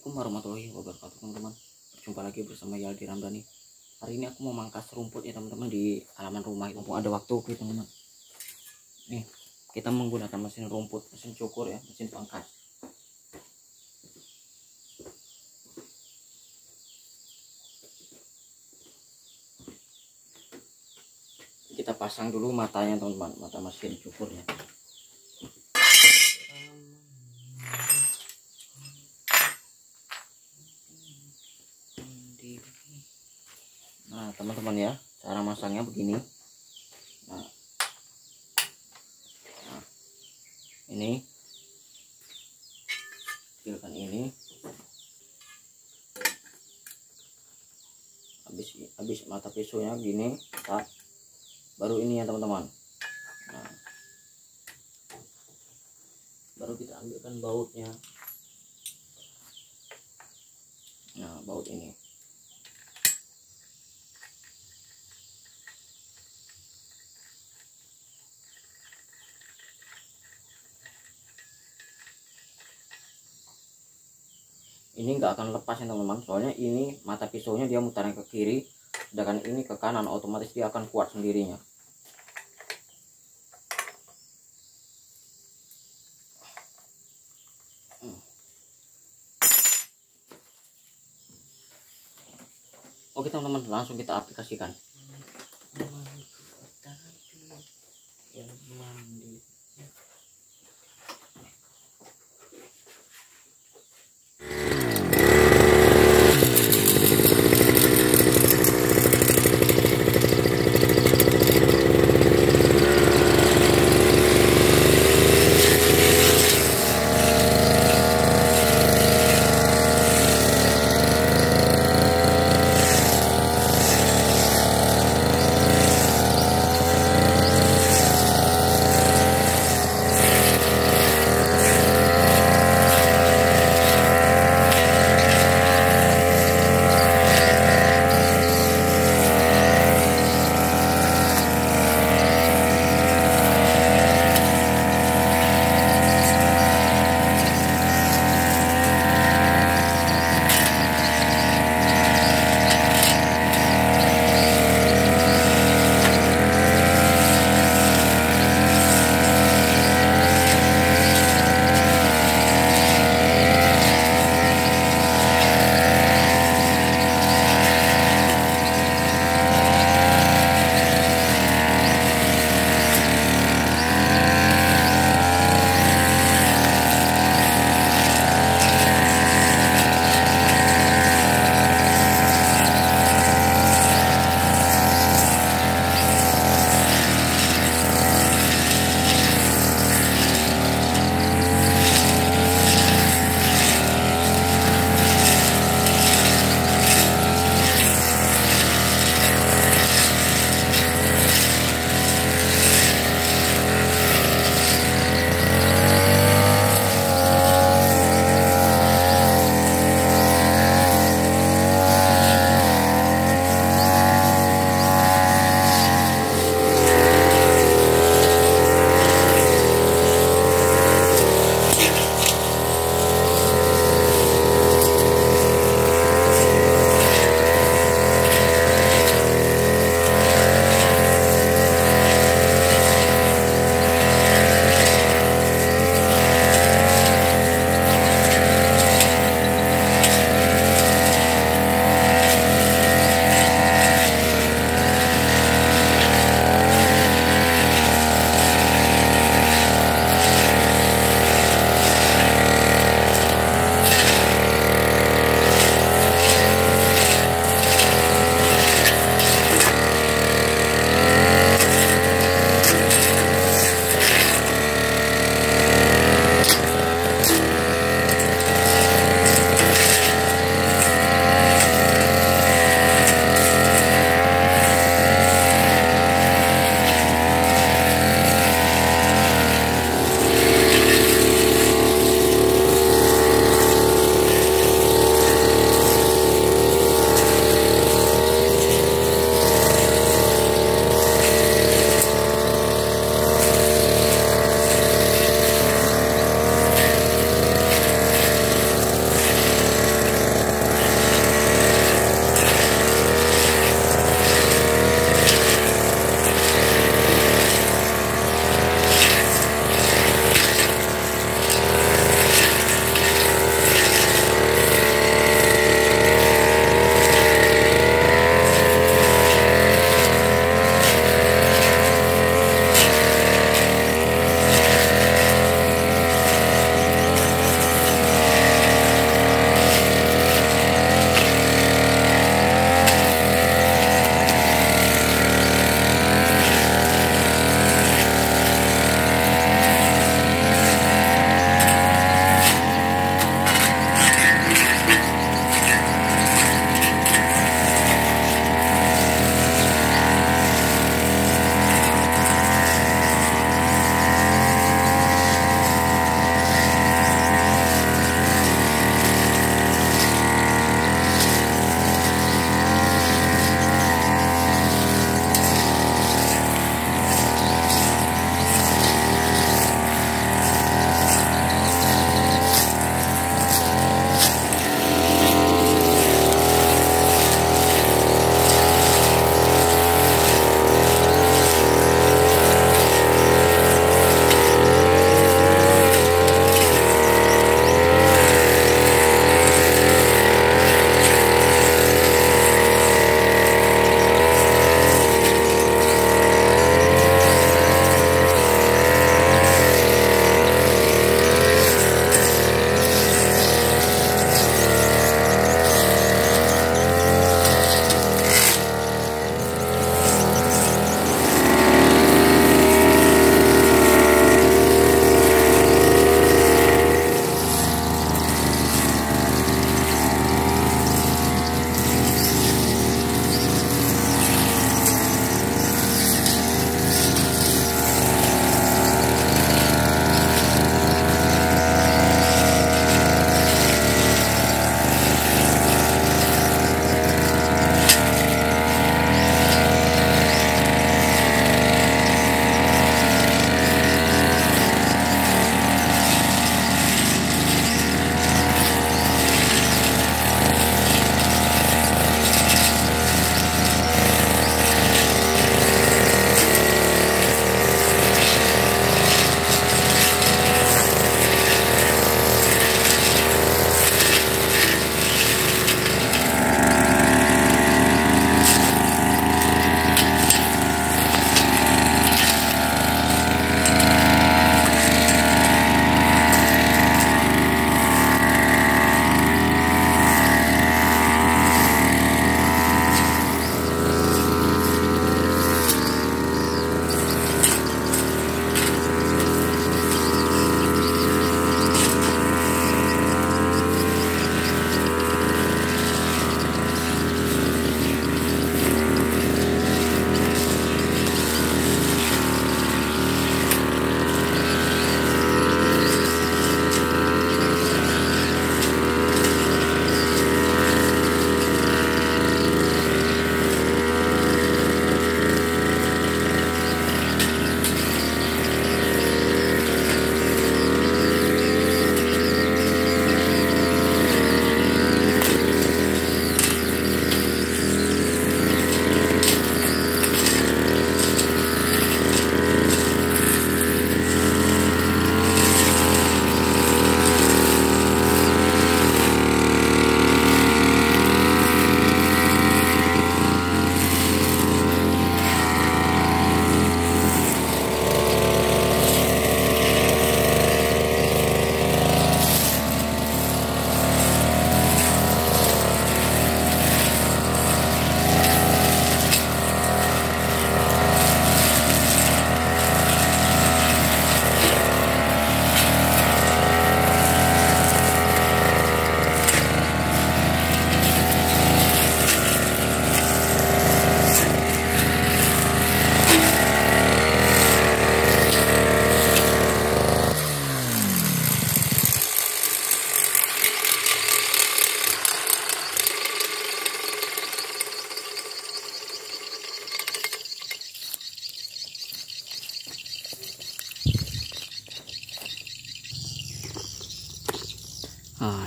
Assalamualaikum warahmatullahi wabarakatuh teman-teman. Berjumpa lagi bersama Yaldi Ramdhani. Hari ini aku mau mangkas rumput ya teman-teman di halaman rumah. Mumpung ada waktu oke teman-teman. Nih kita menggunakan mesin rumput, mesin cukur ya, mesin pangkas. Kita pasang dulu matanya teman-teman, mata mesin cukurnya. Nah teman-teman ya, cara masangnya begini. Nah ini kecilkan ini, habis mata pisaunya gini, baru ini ya teman-teman. Nah, baru kita ambilkan bautnya. Nah baut ini. Ini nggak akan lepas ya teman-teman, soalnya ini mata pisaunya dia mutarnya ke kiri, sedangkan ini ke kanan, otomatis dia akan kuat sendirinya. Oke teman-teman, langsung kita aplikasikan.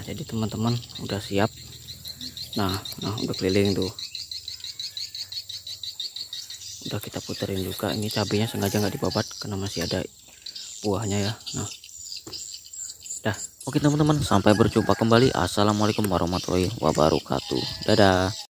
Jadi teman-teman udah siap. Nah udah keliling tuh, udah kita puterin juga. Ini cabenya sengaja nggak dibabat karena masih ada buahnya ya. Nah dah, oke teman-teman, sampai berjumpa kembali. Assalamualaikum warahmatullahi wabarakatuh. Dadah.